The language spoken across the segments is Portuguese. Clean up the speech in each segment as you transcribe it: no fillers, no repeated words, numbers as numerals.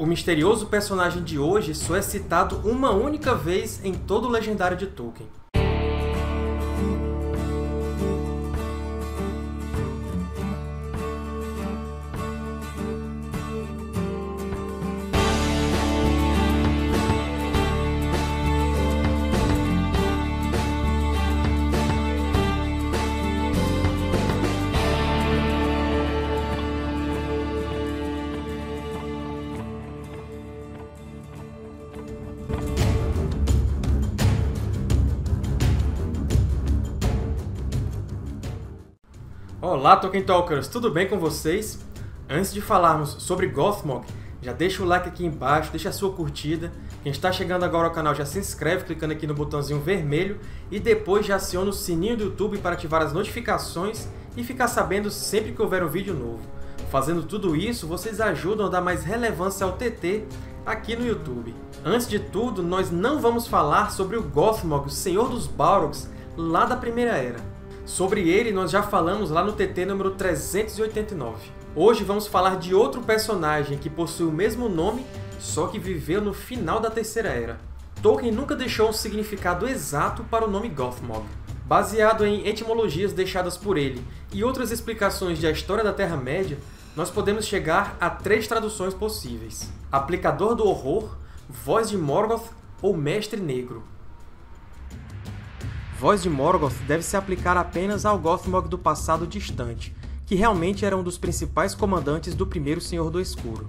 O misterioso personagem de hoje só é citado uma única vez em todo o Legendário de Tolkien. Olá, Tolkien Talkers! Tudo bem com vocês? Antes de falarmos sobre Gothmog, já deixa o like aqui embaixo, deixa a sua curtida. Quem está chegando agora ao canal já se inscreve clicando aqui no botãozinho vermelho e depois já aciona o sininho do YouTube para ativar as notificações e ficar sabendo sempre que houver um vídeo novo. Fazendo tudo isso, vocês ajudam a dar mais relevância ao TT aqui no YouTube. Antes de tudo, nós não vamos falar sobre o Gothmog, o Senhor dos Balrogs, lá da Primeira Era. Sobre ele, nós já falamos lá no TT número 389. Hoje vamos falar de outro personagem que possui o mesmo nome, só que viveu no final da Terceira Era. Tolkien nunca deixou um significado exato para o nome Gothmog. Baseado em etimologias deixadas por ele e outras explicações da história da Terra-média, nós podemos chegar a 3 traduções possíveis: Aplicador do Horror, Voz de Morgoth ou Mestre Negro. Voz de Morgoth deve se aplicar apenas ao Gothmog do passado distante, que realmente era um dos principais comandantes do primeiro Senhor do Escuro.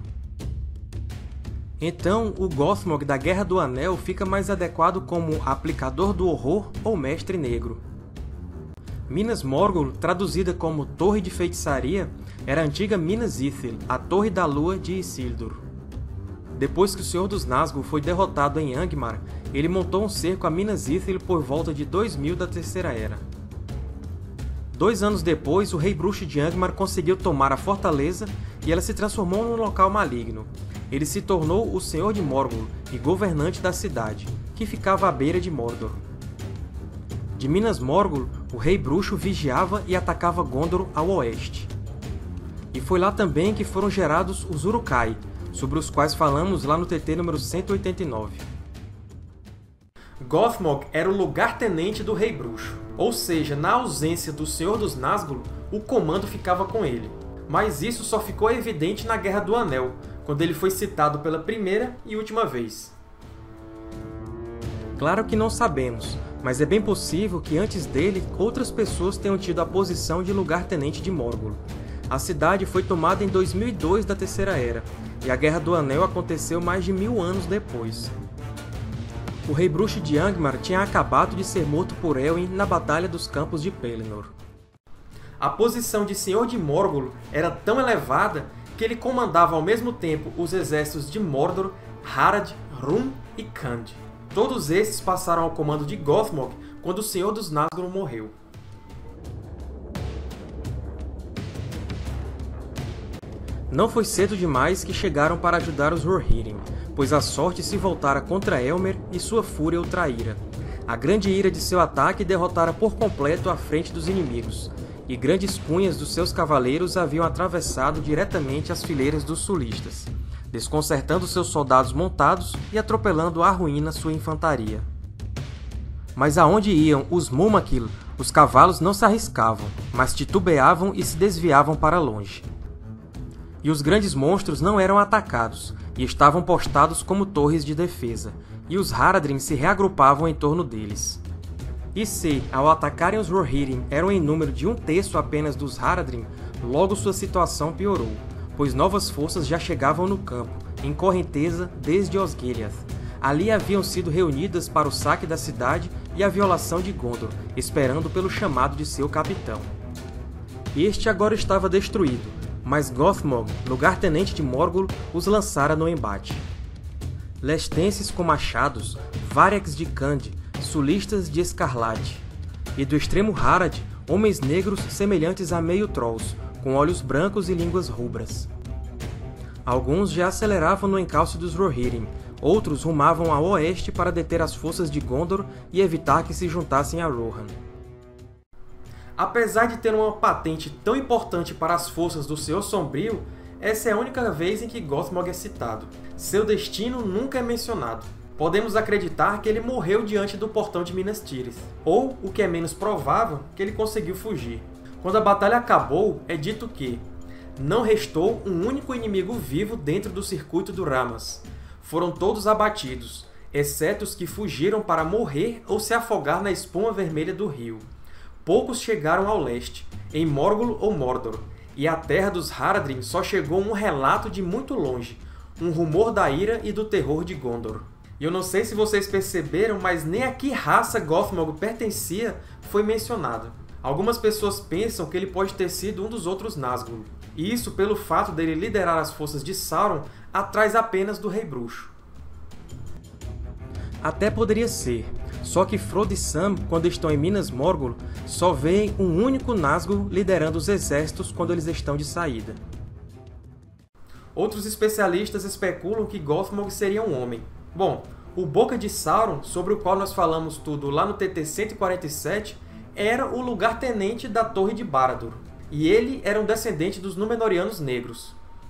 Então, o Gothmog da Guerra do Anel fica mais adequado como Aplicador do Horror ou Mestre Negro. Minas Morgul, traduzida como Torre de Feitiçaria, era a antiga Minas Ithil, a Torre da Lua de Isildur. Depois que o Senhor dos Nazgûl foi derrotado em Angmar, ele montou um cerco a Minas Ithil por volta de 2000 da Terceira Era. 2 anos depois, o Rei Bruxo de Angmar conseguiu tomar a fortaleza e ela se transformou num local maligno. Ele se tornou o Senhor de Morgul e governante da cidade, que ficava à beira de Mordor. De Minas Morgul, o Rei Bruxo vigiava e atacava Gondor ao oeste. E foi lá também que foram gerados os Uruk-hai, sobre os quais falamos lá no TT número 189. Gothmog era o lugar-tenente do Rei Bruxo, ou seja, na ausência do Senhor dos Nazgûl, o comando ficava com ele. Mas isso só ficou evidente na Guerra do Anel, quando ele foi citado pela primeira e última vez. Claro que não sabemos, mas é bem possível que antes dele outras pessoas tenham tido a posição de lugar-tenente de Morgul. A cidade foi tomada em 2002 da Terceira Era, e a Guerra do Anel aconteceu mais de 1000 anos depois. O Rei Bruxo de Angmar tinha acabado de ser morto por Elwyn na Batalha dos Campos de Pelennor. A posição de Senhor de Morgul era tão elevada que ele comandava ao mesmo tempo os exércitos de Mordor, Harad, Rhûn e Khand. Todos esses passaram ao comando de Gothmog quando o Senhor dos Nazgûl morreu. Não foi cedo demais que chegaram para ajudar os Rohirrim, pois a sorte se voltara contra Elmer e sua fúria o traíra. A grande ira de seu ataque derrotara por completo a frente dos inimigos, e grandes cunhas dos seus cavaleiros haviam atravessado diretamente as fileiras dos sulistas, desconcertando seus soldados montados e atropelando à ruína sua infantaria. Mas aonde iam os Mumakil, os cavalos não se arriscavam, mas titubeavam e se desviavam para longe. E os grandes monstros não eram atacados, e estavam postados como torres de defesa, e os Haradrim se reagrupavam em torno deles. E se, ao atacarem os Rohirrim, eram em número de 1/3 apenas dos Haradrim, logo sua situação piorou, pois novas forças já chegavam no campo, em correnteza desde Osgiliath. Ali haviam sido reunidas para o saque da cidade e a violação de Gondor, esperando pelo chamado de seu capitão. Este agora estava destruído, mas Gothmog, lugar-tenente de Morgul, os lançara no embate. Lestenses com machados, Variags de Khand, sulistas de Escarlate, e do extremo Harad, homens negros semelhantes a meio-trolls, com olhos brancos e línguas rubras. Alguns já aceleravam no encalço dos Rohirrim, outros rumavam a oeste para deter as forças de Gondor e evitar que se juntassem a Rohan. Apesar de ter uma patente tão importante para as forças do Senhor Sombrio, essa é a única vez em que Gothmog é citado. Seu destino nunca é mencionado. Podemos acreditar que ele morreu diante do portão de Minas Tirith, ou, o que é menos provável, que ele conseguiu fugir. Quando a batalha acabou, é dito que não restou um único inimigo vivo dentro do circuito do Rammas. Foram todos abatidos, exceto os que fugiram para morrer ou se afogar na espuma vermelha do rio. Poucos chegaram ao leste, em Morgul ou Mordor, e à terra dos Haradrim só chegou um relato de muito longe, um rumor da ira e do terror de Gondor. E eu não sei se vocês perceberam, mas nem a que raça Gothmog pertencia foi mencionado. Algumas pessoas pensam que ele pode ter sido um dos outros Nazgûl, e isso pelo fato dele liderar as forças de Sauron atrás apenas do Rei Bruxo. Até poderia ser, só que Frodo e Sam, quando estão em Minas Morgul, só veem um único Nazgûl liderando os exércitos quando eles estão de saída. Outros especialistas especulam que Gothmog seria um homem. Bom, o Boca de Sauron, sobre o qual nós falamos tudo lá no TT 147, era o lugar-tenente da Torre de Barad-dûr, e ele era um descendente dos Númenóreanos Negros.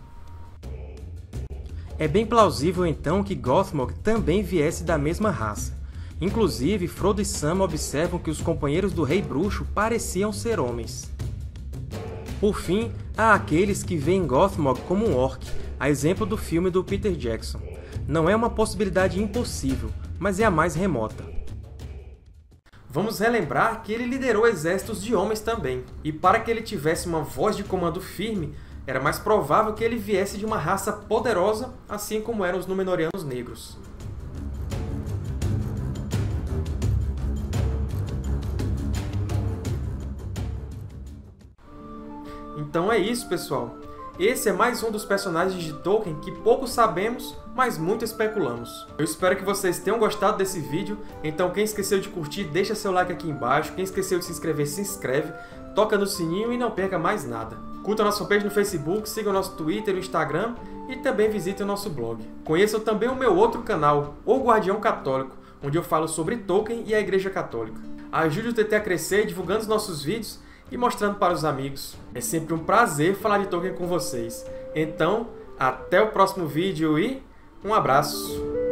É bem plausível, então, que Gothmog também viesse da mesma raça. Inclusive, Frodo e Sam observam que os companheiros do Rei Bruxo pareciam ser homens. Por fim, há aqueles que veem Gothmog como um orc, a exemplo do filme do Peter Jackson. Não é uma possibilidade impossível, mas é a mais remota. Vamos relembrar que ele liderou exércitos de homens também, e para que ele tivesse uma voz de comando firme, era mais provável que ele viesse de uma raça poderosa, assim como eram os Númenóreanos Negros. Então é isso, pessoal! Esse é mais um dos personagens de Tolkien que pouco sabemos, mas muito especulamos. Eu espero que vocês tenham gostado desse vídeo, então quem esqueceu de curtir, deixa seu like aqui embaixo, quem esqueceu de se inscreve, toca no sininho e não perca mais nada. Curta nossa fanpage no Facebook, siga o nosso Twitter e o Instagram e também visite o nosso blog. Conheçam também o meu outro canal, O Guardião Católico, onde eu falo sobre Tolkien e a Igreja Católica. Ajude o TT a crescer divulgando os nossos vídeos e mostrando para os amigos. É sempre um prazer falar de Tolkien com vocês. Então, até o próximo vídeo e um abraço!